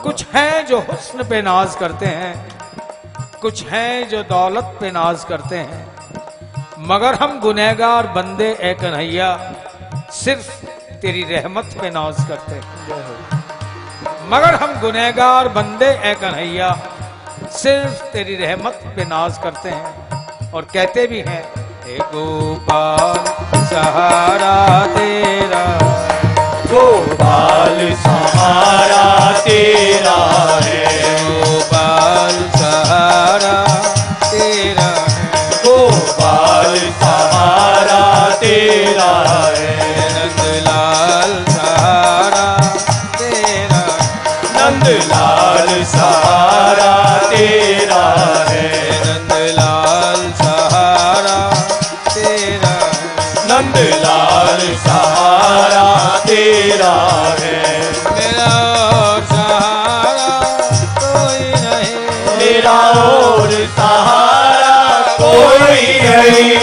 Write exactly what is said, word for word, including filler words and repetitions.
कुछ हैं जो हुस्न पे नाज करते हैं, कुछ हैं जो दौलत पे नाज करते हैं, मगर हम गुनहगार बंदे ए कन्हैया सिर्फ तेरी रहमत पे नाज करते हैं। मगर हम गुनहगार बंदे ए कन्हैया सिर्फ तेरी रहमत पे नाज करते हैं। और कहते भी हैं, हे गोपाल सहारा तेरा, गोपाल सहारा तेरा है, गोपाल सहारा तेरा है, गोपाल सहारा तेरा है, नंदलाल सहारा तेरा, नंदलाल सहारा तेरा है, नंदलाल सहारा तेरा, नंदलाल सहारा तेरा है। मेरा और सहारा कोई नहीं, मेरा और सहारा कोई नहीं।